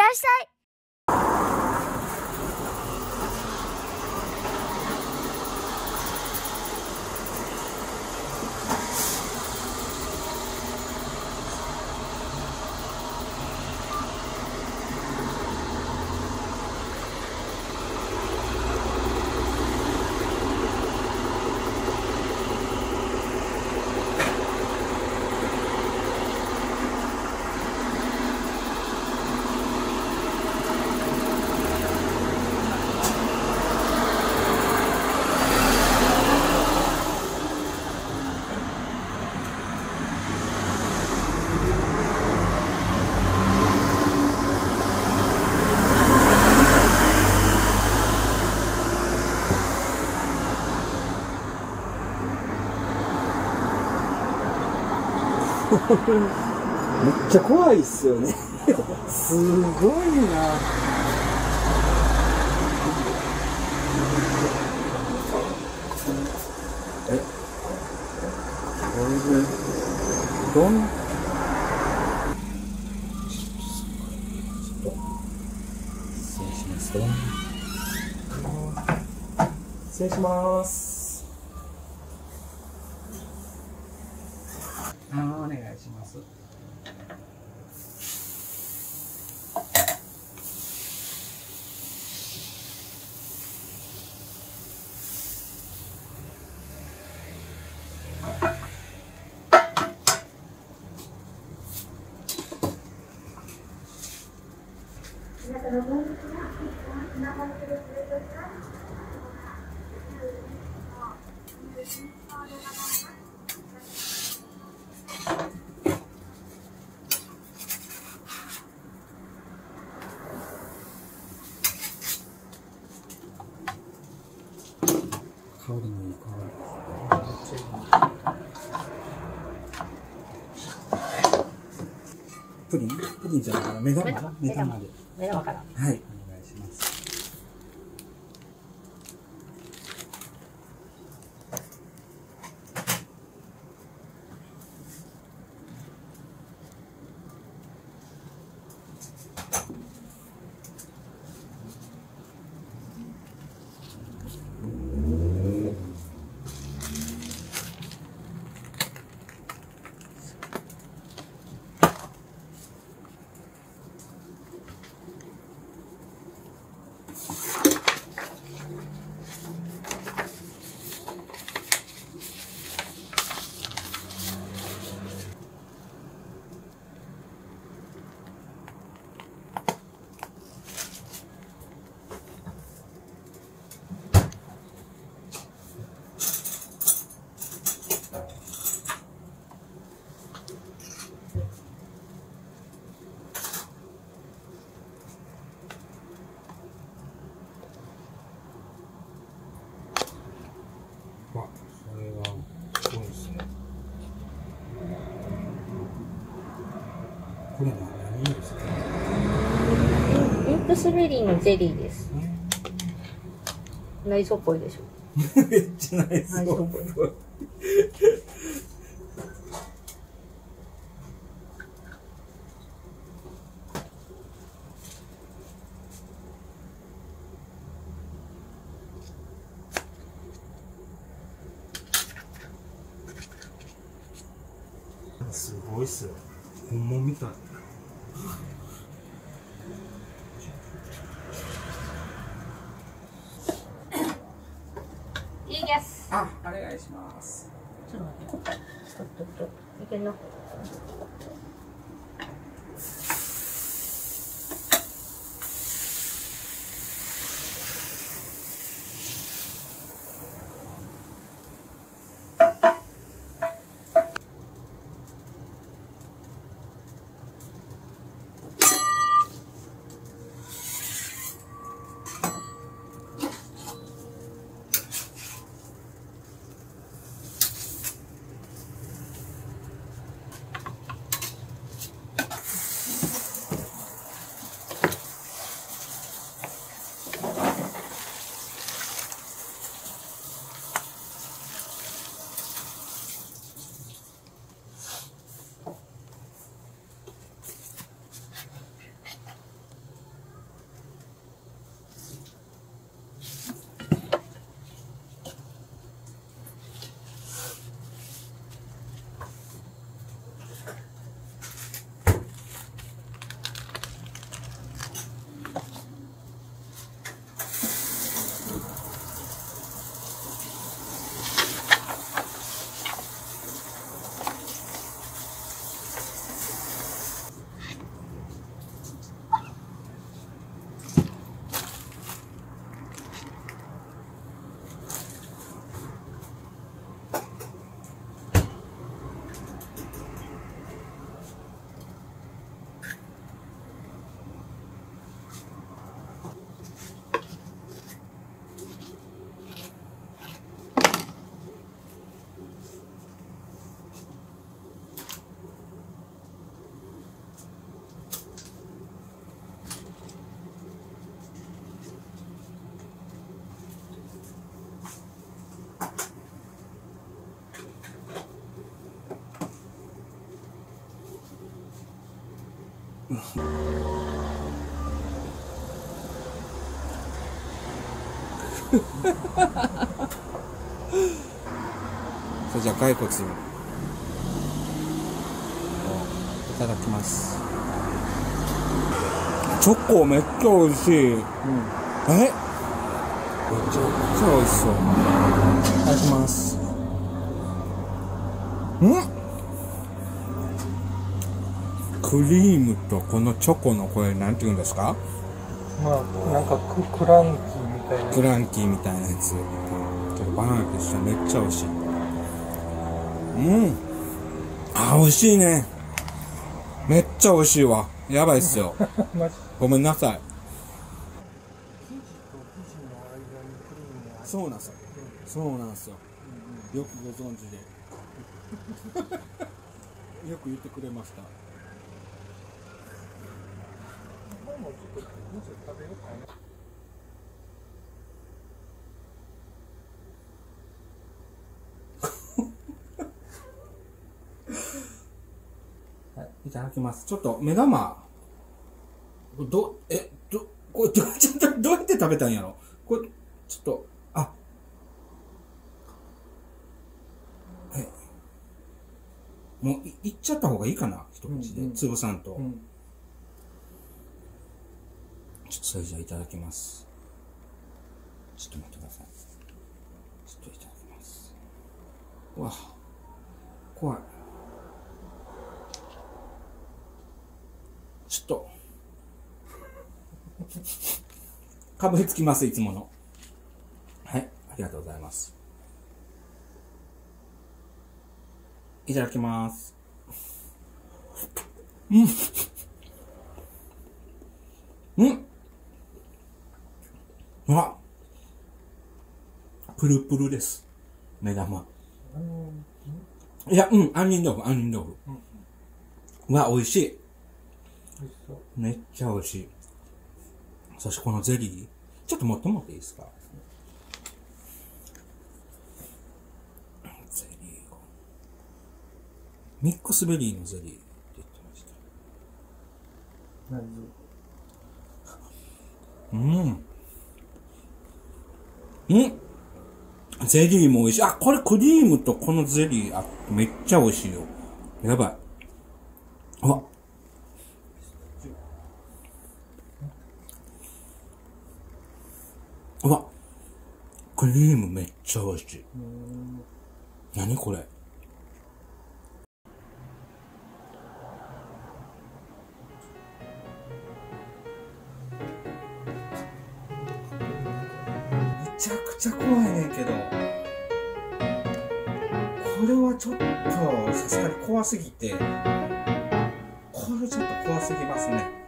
らっしゃい。 めっちゃ怖いっすよね。すごいな。え、これでどん失礼しますよ。失礼します。お願いします。香りもいい香り。プリンじゃないかな。目玉で。 目玉から。 はい、お願いします。わ、それはすごいですね。これ何ですか？ ミンクスベリーのゼリーです。内装っぽいでしょ。 めっちゃ内装っぽい。すごいっすよ。本物みたい。 いいです。 あ、お願いします。 ちょっと待って。ちょっと。いけんの？ それじゃあ骸骨をいただきます。チョコめっちゃ美味しい。めちゃくちゃ美味しそう。いただきます。クリームとこのチョコのこれなんて言うんですか？ まあなんかクランキーみたいな。 クランキーみたいなやつ。ちょっとバナナと一緒にめっちゃ美味しい。あ、美味しいね。めっちゃ美味しいわ。やばいっすよ。ごめんなさい。そうなんですよ。そうなんですよ。よくご存知で。よく言ってくれました。はい、いただきます。ちょっと目玉、これどうやって食べたんやろ？これ、ちょっと、もういっちゃった方がいいかな、一口で。潰さんと。ちょっとそれじゃあいただきます。ちょっと待ってください。ちょっといただきます。うわ、怖い。ちょっと、かぶりつきます、いつもの。はい、ありがとうございます。いただきます。うわ、プルプルです。目玉。いや、杏仁豆腐。うわ、美味しい。めっちゃ美味しい。そしてこのゼリー、ちょっと持ってもらっていいですか？ゼリーを。ミックスベリーのゼリーって言ってました。ゼリーも美味しい。これクリームとこのゼリー、めっちゃ美味しいよ。やばい。うわ、クリームめっちゃ美味しい。何これ？めちゃくちゃ怖いねんけど、これはちょっとさすがに怖すぎて、これちょっと怖すぎますね。